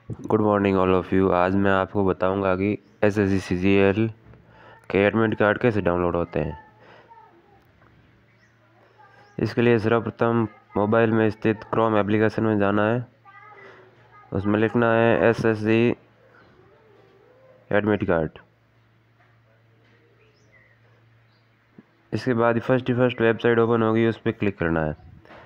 Good morning all of you. आज मैं आपको बताऊंगा कि SSC CGL के एडमिट कार्ड कैसे डाउनलोड होते हैं। इसके लिए सर्वप्रथम मोबाइल में स्थित क्रोम एप्लीकेशन में जाना है। उसमें लिखना है SSC एडमिट कार्ड। इसके बाद फर्स्ट वेबसाइट ओपन होगी, उस पर क्लिक करना है।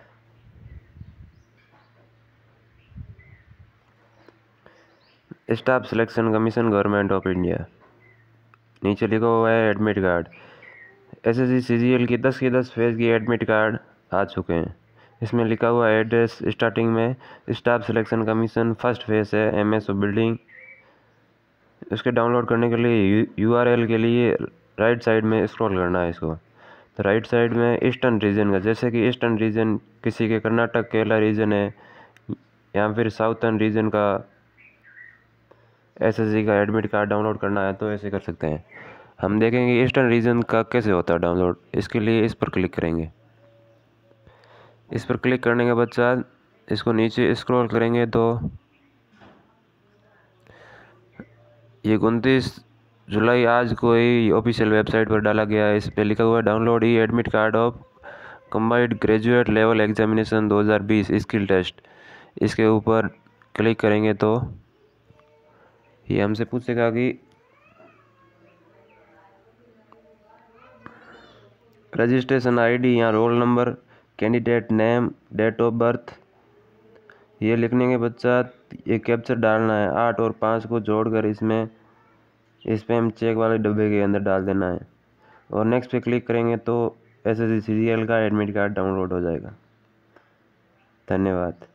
Staff selection commission government of India, नीचे लिखा हुआ है एडमिट कार्ड। SSC CGL की 10 फेज़ की एडमिट कार्ड आ चुके हैं। इसमें लिखा हुआ एड्रेस स्टार्टिंग में staff selection commission first phase है MSO बिल्डिंग। इसके डाउनलोड करने के लिए URL के लिए राइट साइड में स्क्रॉल करना है इसको। तो राइट साइड में ईस्टर्न रीजन का, जैसे कि ईस्टर्न रीजन किसी के कर्नाटक केरला रीजन है या फिर साउथर्न रीजन का SSC का एडमिट कार्ड डाउनलोड करना है तो ऐसे कर सकते हैं। हम देखेंगे ईस्टर्न रीजन का कैसे होता है डाउनलोड। इसके लिए इस पर क्लिक करेंगे। इस पर क्लिक करने के पश्चात इसको नीचे स्क्रॉल करेंगे तो ये 29 जुलाई आज को ही ऑफिशियल वेबसाइट पर डाला गया है। इस पर लिखा हुआ है download e admit card of combined graduate level examination 2020 skill test. इसके ऊपर क्लिक करेंगे तो ये हमसे पूछेगा कि रजिस्ट्रेशन ID या roll number, candidate name, date of birth. ये लिखने के पश्चात ये कैप्चर डालना है। 8 और 5 को जोड़कर इसमें स्पैम चेक वाले डब्बे के अंदर डाल देना है और नेक्स्ट पे क्लिक करेंगे तो SSC CGL का एडमिट कार्ड डाउनलोड हो जाएगा। धन्यवाद।